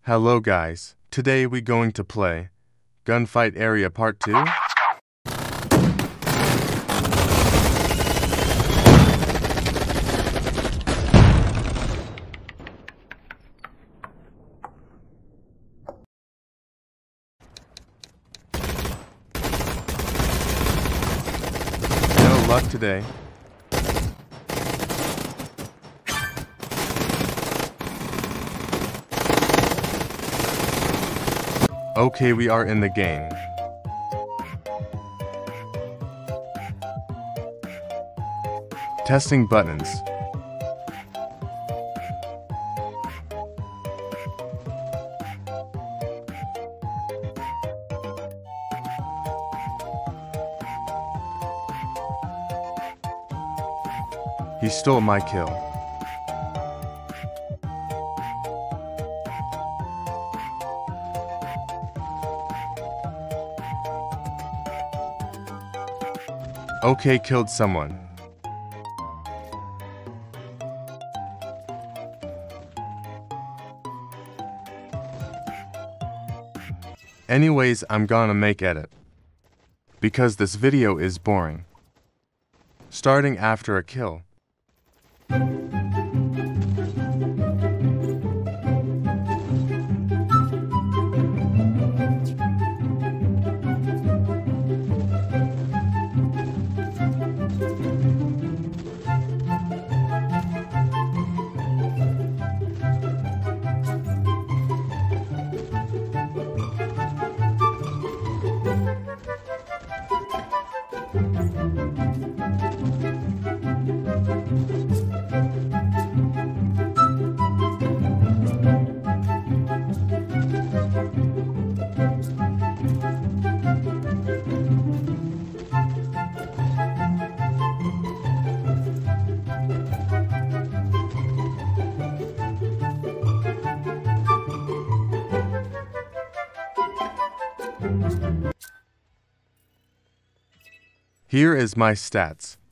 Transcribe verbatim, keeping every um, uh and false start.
Hello guys, today we going to play Gunfight Area Part two. No luck today. Okay, we are in the game. Testing buttons. He stole my kill. Okay, killed someone. Anyways, I'm gonna make edit, because this video is boring. Starting after a kill. Here is my stats.